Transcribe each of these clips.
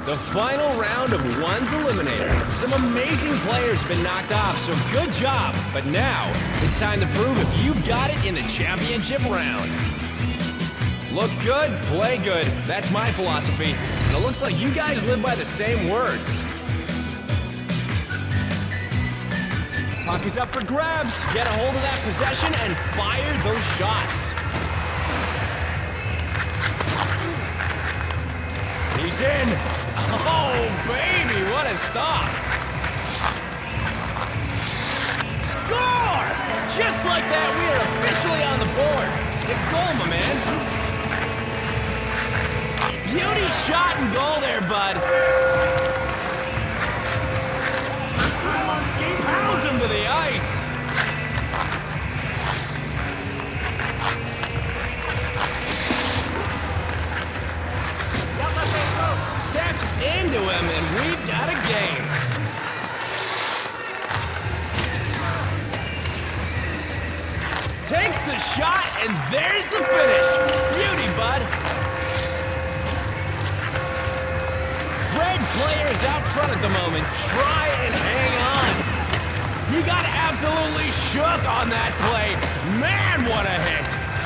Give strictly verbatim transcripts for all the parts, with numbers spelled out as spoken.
The final round of One's Eliminator. Some amazing players have been knocked off, so good job. But now, it's time to prove if you've got it in the championship round. Look good, play good. That's my philosophy. And it looks like you guys live by the same words. Puck is up for grabs. Get a hold of that possession and fire those shots. He's in. Oh, baby, what a stop. Score! Just like that, we are officially on the board. Sick goal, my man. Beauty shot and goal there, bud. Pounds him to the ice. Steps into him, and we've got a game. Takes the shot, and there's the finish. Beauty, bud. Red player is out front at the moment. Try and hang on. He got absolutely shook on that play. Man, what a hit.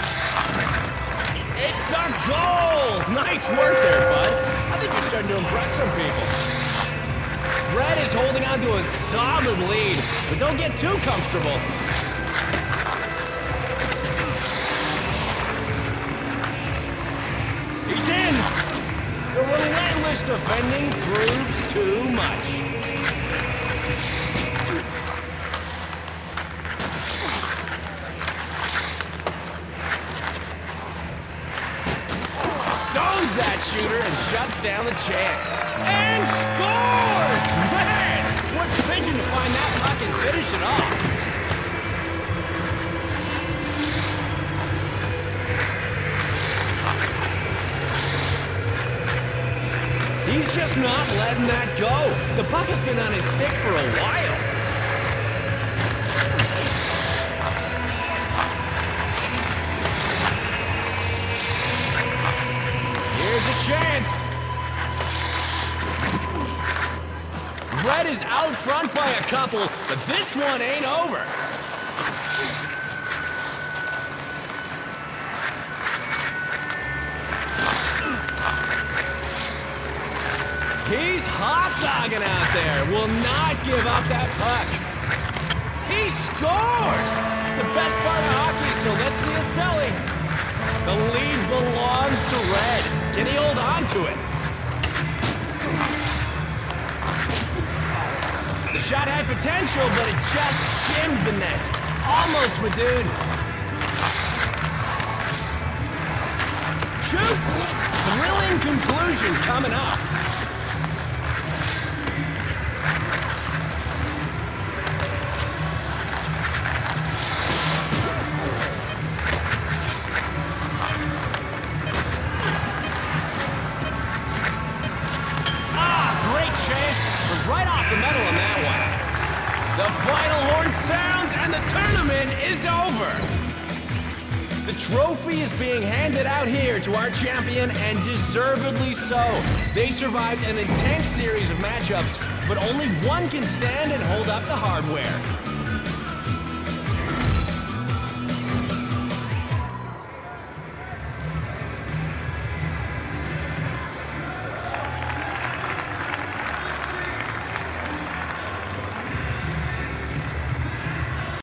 It's a goal. Nice work there, bud. I think you're starting to impress some people. Red is holding on to a solid lead, but don't get too comfortable. He's in! The relentless defending proves too much. Stones that shooter and shuts down the chance. And scores! Man! What vision to find that puck and finish it off. He's just not letting that go. The puck has been on his stick for a while. Here's a chance. Red is out front by a couple, but this one ain't over. He's hot-dogging out there. Will not give up that puck. He scores! It's the best part of hockey, so let's see a selling. The lead belongs to Red. Can he hold on to it? The shot had potential, but it just skimmed the net. Almost, my dude. Shoots! Thrilling conclusion coming up. Right off the metal on that one. The final horn sounds and the tournament is over. The trophy is being handed out here to our champion, and deservedly so. They survived an intense series of matchups, but only one can stand and hold up the hardware.